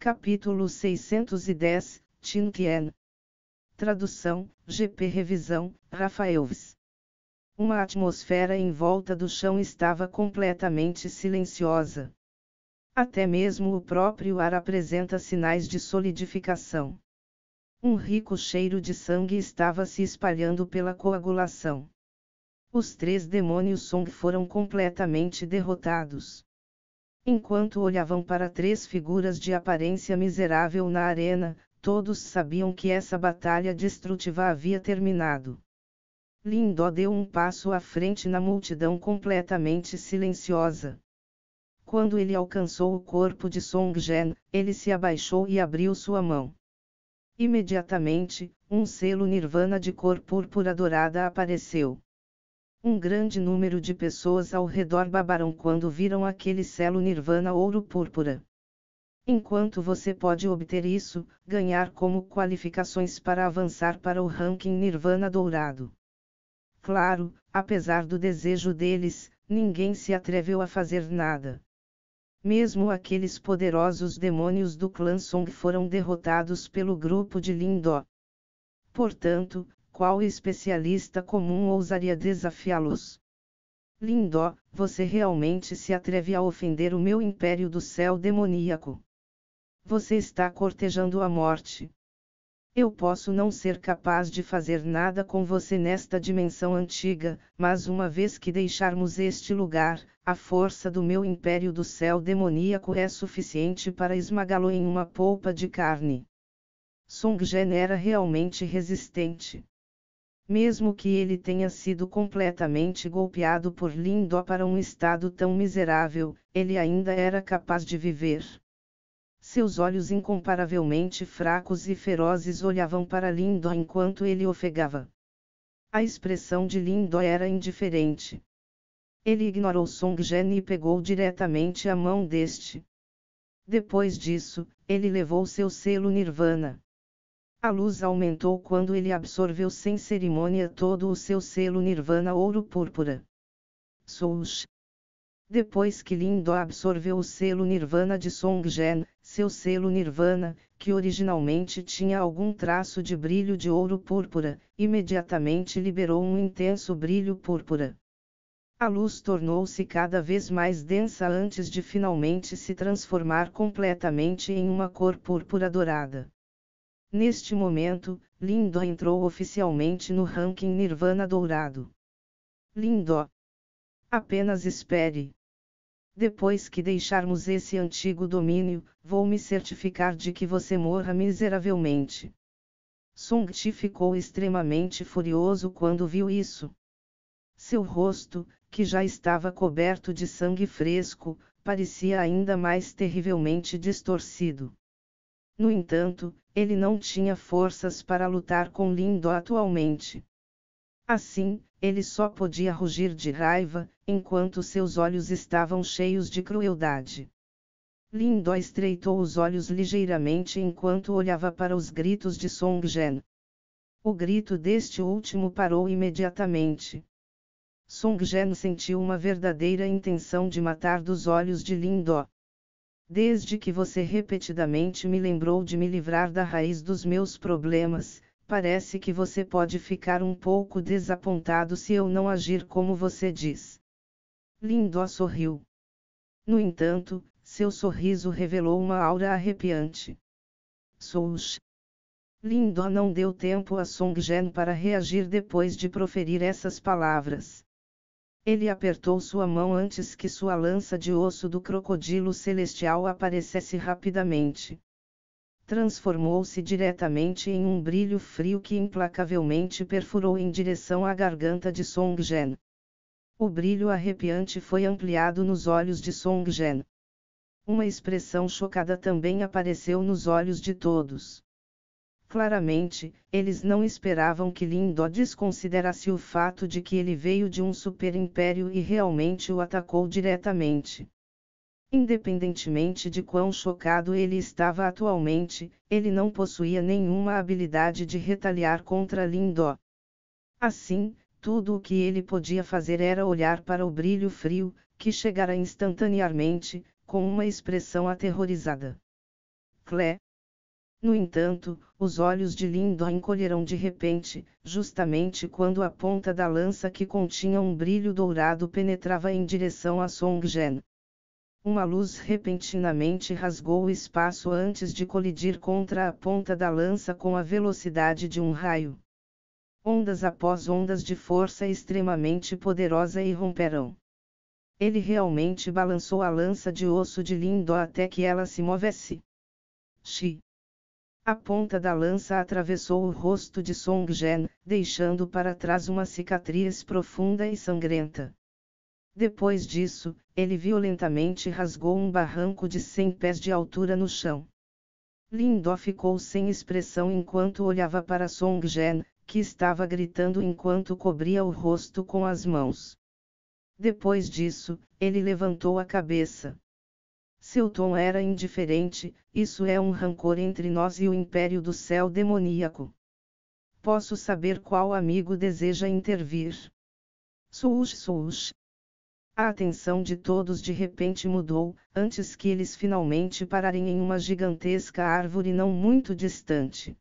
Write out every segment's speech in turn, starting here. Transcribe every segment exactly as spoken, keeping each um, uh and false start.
Capítulo seiscentos e dez, Tin Tien. Tradução, G P Revisão, Rafaelves. Uma atmosfera em volta do chão estava completamente silenciosa. Até mesmo o próprio ar apresenta sinais de solidificação. Um rico cheiro de sangue estava se espalhando pela coagulação. Os três demônios Song foram completamente derrotados. Enquanto olhavam para três figuras de aparência miserável na arena, todos sabiam que essa batalha destrutiva havia terminado. Lin Do deu um passo à frente na multidão completamente silenciosa. Quando ele alcançou o corpo de Song Jian, ele se abaixou e abriu sua mão. Imediatamente, um selo Nirvana de cor púrpura dourada apareceu. Um grande número de pessoas ao redor babaram quando viram aquele selo Nirvana ouro púrpura. Enquanto você pode obter isso, ganhar como qualificações para avançar para o ranking Nirvana dourado. Claro, apesar do desejo deles, ninguém se atreveu a fazer nada. Mesmo aqueles poderosos demônios do clã Song foram derrotados pelo grupo de Lin Do. Portanto, qual especialista comum ousaria desafiá-los? Lin Do, você realmente se atreve a ofender o meu império do céu demoníaco. Você está cortejando a morte. Eu posso não ser capaz de fazer nada com você nesta dimensão antiga, mas uma vez que deixarmos este lugar, a força do meu império do céu demoníaco é suficiente para esmagá-lo em uma polpa de carne. Song Jian era realmente resistente. Mesmo que ele tenha sido completamente golpeado por Lin Do para um estado tão miserável, ele ainda era capaz de viver. Seus olhos incomparavelmente fracos e ferozes olhavam para Lin Do enquanto ele ofegava. A expressão de Lin Do era indiferente. Ele ignorou Song Jian e pegou diretamente a mão deste. Depois disso, ele levou seu selo Nirvana. A luz aumentou quando ele absorveu sem cerimônia todo o seu selo Nirvana ouro púrpura. Soush. Depois que Lin Do absorveu o selo Nirvana de Song Jian, seu selo Nirvana, que originalmente tinha algum traço de brilho de ouro púrpura, imediatamente liberou um intenso brilho púrpura. A luz tornou-se cada vez mais densa antes de finalmente se transformar completamente em uma cor púrpura dourada. Neste momento, Lin Do entrou oficialmente no ranking Nirvana dourado. Lin Do. Apenas espere. Depois que deixarmos esse antigo domínio, vou me certificar de que você morra miseravelmente. Song Ti ficou extremamente furioso quando viu isso. Seu rosto, que já estava coberto de sangue fresco, parecia ainda mais terrivelmente distorcido. No entanto, ele não tinha forças para lutar com Lin Do atualmente. Assim, ele só podia rugir de raiva, enquanto seus olhos estavam cheios de crueldade. Lin Do estreitou os olhos ligeiramente enquanto olhava para os gritos de Song Jian. O grito deste último parou imediatamente. Song Jian sentiu uma verdadeira intenção de matar dos olhos de Lin Do. Desde que você repetidamente me lembrou de me livrar da raiz dos meus problemas, parece que você pode ficar um pouco desapontado se eu não agir como você diz. Lin Do sorriu. No entanto, seu sorriso revelou uma aura arrepiante. Soush. Lin Do não deu tempo a Song Jian para reagir depois de proferir essas palavras. Ele apertou sua mão antes que sua lança de osso do crocodilo celestial aparecesse rapidamente. Transformou-se diretamente em um brilho frio que implacavelmente perfurou em direção à garganta de Song Jian. O brilho arrepiante foi ampliado nos olhos de Song Jian. Uma expressão chocada também apareceu nos olhos de todos. Claramente, eles não esperavam que Lin Do desconsiderasse o fato de que ele veio de um super-império e realmente o atacou diretamente. Independentemente de quão chocado ele estava atualmente, ele não possuía nenhuma habilidade de retaliar contra Lin Do. Assim, tudo o que ele podia fazer era olhar para o brilho frio, que chegara instantaneamente, com uma expressão aterrorizada. Clé. No entanto, os olhos de Lindor encolheram de repente, justamente quando a ponta da lança que continha um brilho dourado penetrava em direção a Song Jen. Uma luz repentinamente rasgou o espaço antes de colidir contra a ponta da lança com a velocidade de um raio. Ondas após ondas de força extremamente poderosa irromperam. Ele realmente balançou a lança de osso de Lindor até que ela se movesse. Xi. A ponta da lança atravessou o rosto de Song Jen, deixando para trás uma cicatriz profunda e sangrenta. Depois disso, ele violentamente rasgou um barranco de cem pés de altura no chão. Lindor ficou sem expressão enquanto olhava para Song Jen, que estava gritando enquanto cobria o rosto com as mãos. Depois disso, ele levantou a cabeça. Seu tom era indiferente: isso é um rancor entre nós e o Império do Céu Demoníaco. Posso saber qual amigo deseja intervir? Suush Suush. A atenção de todos de repente mudou, antes que eles finalmente pararem em uma gigantesca árvore não muito distante.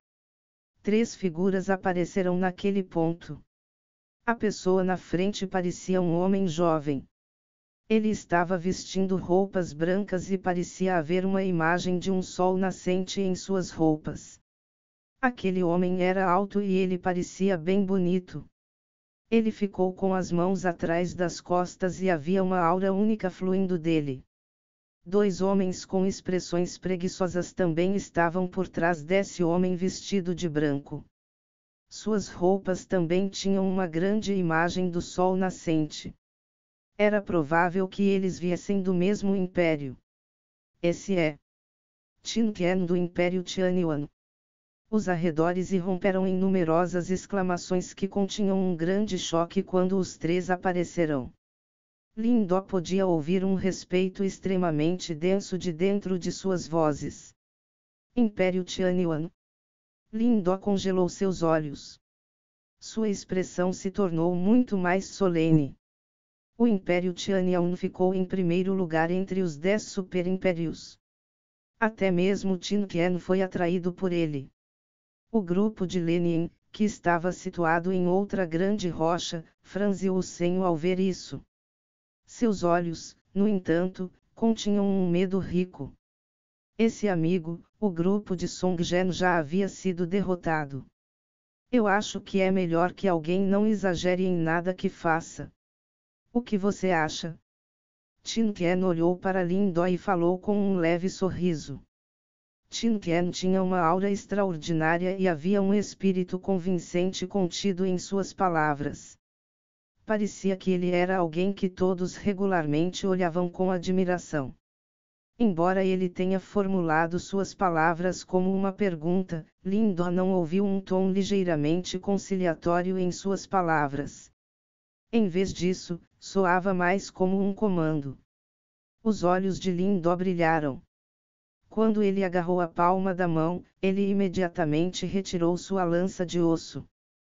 Três figuras apareceram naquele ponto. A pessoa na frente parecia um homem jovem. Ele estava vestindo roupas brancas e parecia haver uma imagem de um sol nascente em suas roupas. Aquele homem era alto e ele parecia bem bonito. Ele ficou com as mãos atrás das costas e havia uma aura única fluindo dele. Dois homens com expressões preguiçosas também estavam por trás desse homem vestido de branco. Suas roupas também tinham uma grande imagem do sol nascente. Era provável que eles viessem do mesmo império. Esse é Tin Qian do Império Tianyuan. Os arredores irromperam em numerosas exclamações que continham um grande choque quando os três apareceram. Lindor podia ouvir um respeito extremamente denso de dentro de suas vozes. Império Tianyuan. Lindor congelou seus olhos. Sua expressão se tornou muito mais solene. O Império Tianyuan ficou em primeiro lugar entre os dez superimpérios. Até mesmo Tin Qian foi atraído por ele. O grupo de Lenin, que estava situado em outra grande rocha, franziu o senho ao ver isso. Seus olhos, no entanto, continham um medo rico. Esse amigo, o grupo de Song Jen já havia sido derrotado. Eu acho que é melhor que alguém não exagere em nada que faça. O que você acha? Tin Qian olhou para Lindor e falou com um leve sorriso. Tin Qian tinha uma aura extraordinária e havia um espírito convincente contido em suas palavras. Parecia que ele era alguém que todos regularmente olhavam com admiração. Embora ele tenha formulado suas palavras como uma pergunta, Lindor não ouviu um tom ligeiramente conciliatório em suas palavras. Em vez disso, soava mais como um comando. Os olhos de Lindor brilharam. Quando ele agarrou a palma da mão, ele imediatamente retirou sua lança de osso.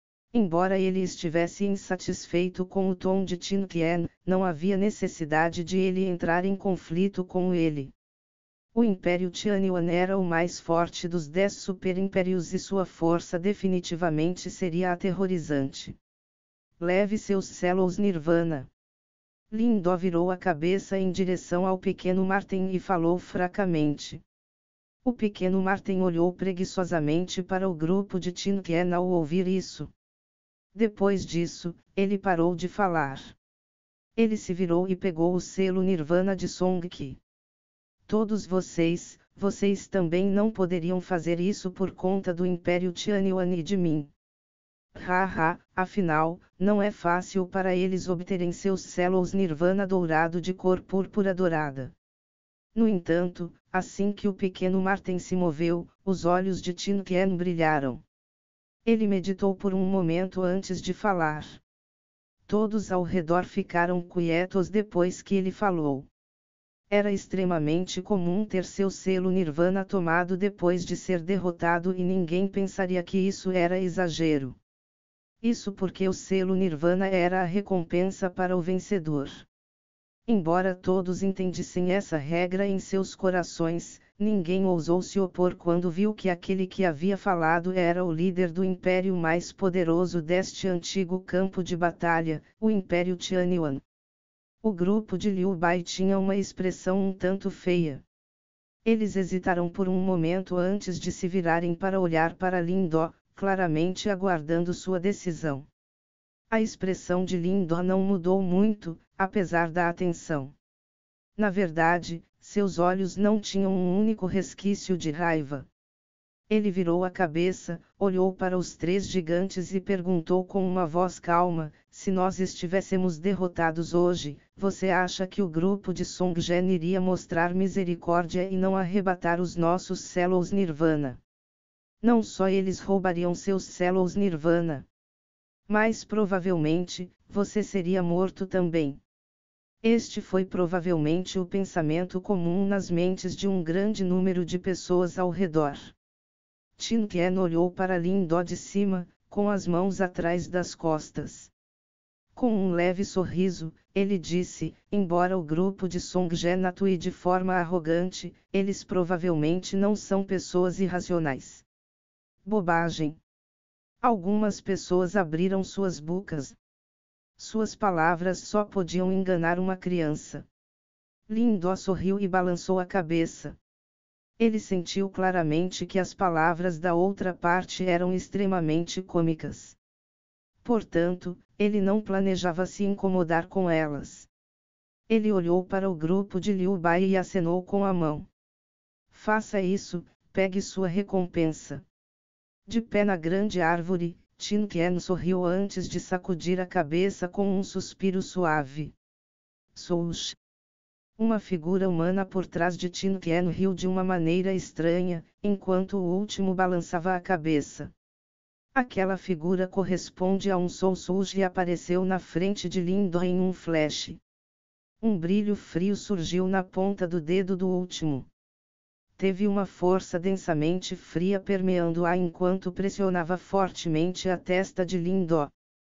Embora ele estivesse insatisfeito com o tom de Tin Qian, não havia necessidade de ele entrar em conflito com ele. O Império Tianyuan era o mais forte dos dez superimpérios e sua força definitivamente seria aterrorizante. Leve seus Celos Nirvana. Lindor virou a cabeça em direção ao pequeno Martin e falou fracamente. O pequeno Martin olhou preguiçosamente para o grupo de Tin Qian ao ouvir isso. Depois disso, ele parou de falar. Ele se virou e pegou o selo Nirvana de Song Qi. Todos vocês, vocês também não poderiam fazer isso por conta do Império Tianyuan e de mim. Haha, afinal, não é fácil para eles obterem seus Celos Nirvana dourado de cor púrpura dourada. No entanto, assim que o pequeno Martin se moveu, os olhos de Tin Qian brilharam. Ele meditou por um momento antes de falar. Todos ao redor ficaram quietos depois que ele falou. Era extremamente comum ter seu selo Nirvana tomado depois de ser derrotado e ninguém pensaria que isso era exagero. Isso porque o selo Nirvana era a recompensa para o vencedor. Embora todos entendissem essa regra em seus corações, ninguém ousou se opor quando viu que aquele que havia falado era o líder do império mais poderoso deste antigo campo de batalha, o Império Tianyuan. O grupo de Liu Bai tinha uma expressão um tanto feia. Eles hesitaram por um momento antes de se virarem para olhar para Lin Do, claramente aguardando sua decisão. A expressão de Lin Do não mudou muito, apesar da atenção. Na verdade, seus olhos não tinham um único resquício de raiva. Ele virou a cabeça, olhou para os três gigantes e perguntou com uma voz calma: se nós estivéssemos derrotados hoje, você acha que o grupo de Song Jian iria mostrar misericórdia e não arrebatar os nossos Celos Nirvana? Não só eles roubariam seus Celos Nirvana, mas provavelmente, você seria morto também. Este foi provavelmente o pensamento comum nas mentes de um grande número de pessoas ao redor. Tin Qian olhou para Lin Do de cima, com as mãos atrás das costas. Com um leve sorriso, ele disse: embora o grupo de Song Jian atue de forma arrogante, eles provavelmente não são pessoas irracionais. Bobagem. Algumas pessoas abriram suas bocas. Suas palavras só podiam enganar uma criança. Lin Do sorriu e balançou a cabeça. Ele sentiu claramente que as palavras da outra parte eram extremamente cômicas. Portanto, ele não planejava se incomodar com elas. Ele olhou para o grupo de Liu Bai e acenou com a mão. Faça isso, pegue sua recompensa. De pé na grande árvore, Tin Qian sorriu antes de sacudir a cabeça com um suspiro suave. Soush. Uma figura humana por trás de Tin Qian riu de uma maneira estranha, enquanto o último balançava a cabeça. Aquela figura corresponde a um Soush e apareceu na frente de Lin Do em um flash. Um brilho frio surgiu na ponta do dedo do último. Teve uma força densamente fria permeando-a enquanto pressionava fortemente a testa de Lin Do.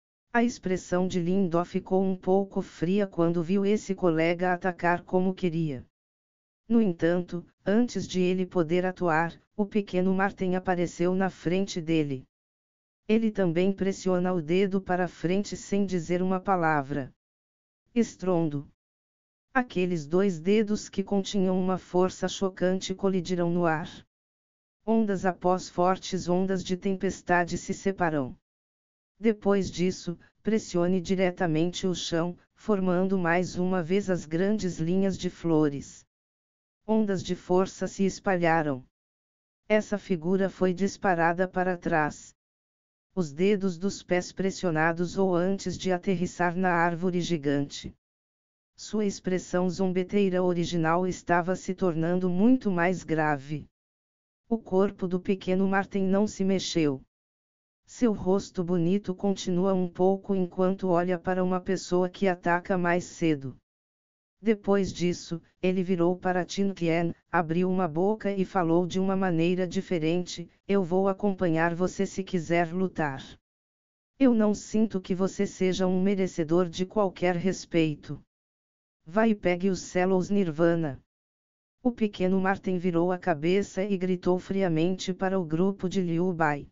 A expressão de Lin Do ficou um pouco fria quando viu esse colega atacar como queria. No entanto, antes de ele poder atuar, o pequeno Marten apareceu na frente dele. Ele também pressiona o dedo para frente sem dizer uma palavra. Estrondo. Aqueles dois dedos que continham uma força chocante colidiram no ar. Ondas após fortes ondas de tempestade se separam. Depois disso, pressione diretamente o chão, formando mais uma vez as grandes linhas de flores. Ondas de força se espalharam. Essa figura foi disparada para trás. Os dedos dos pés pressionados ou antes de aterrissar na árvore gigante. Sua expressão zombeteira original estava se tornando muito mais grave. O corpo do pequeno Marten não se mexeu. Seu rosto bonito continua um pouco enquanto olha para uma pessoa que ataca mais cedo. Depois disso, ele virou para Tin Qian, abriu uma boca e falou de uma maneira diferente: eu vou acompanhar você se quiser lutar. Eu não sinto que você seja um merecedor de qualquer respeito. Vá e pegue os Celos Nirvana. O pequeno Marten virou a cabeça e gritou friamente para o grupo de Liu Bai.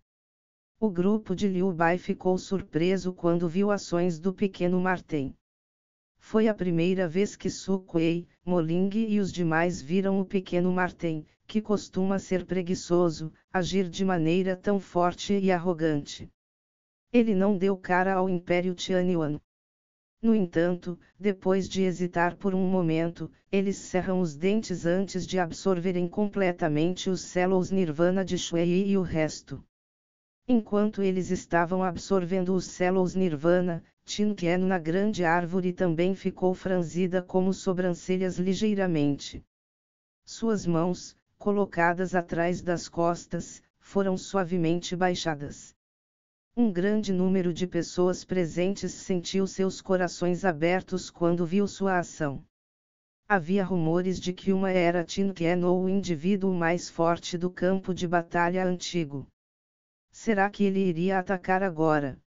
O grupo de Liu Bai ficou surpreso quando viu ações do pequeno Marten. Foi a primeira vez que Su Kuei, Moling e os demais viram o pequeno Marten, que costuma ser preguiçoso, agir de maneira tão forte e arrogante. Ele não deu cara ao Império Tianyuan. No entanto, depois de hesitar por um momento, eles cerram os dentes antes de absorverem completamente os Celos Nirvana de Shui e o resto. Enquanto eles estavam absorvendo os Celos Nirvana, Tin Qian na grande árvore também ficou franzida como sobrancelhas ligeiramente. Suas mãos, colocadas atrás das costas, foram suavemente baixadas. Um grande número de pessoas presentes sentiu seus corações abertos quando viu sua ação. Havia rumores de que uma era Tin Qian ou o indivíduo mais forte do campo de batalha antigo. Será que ele iria atacar agora?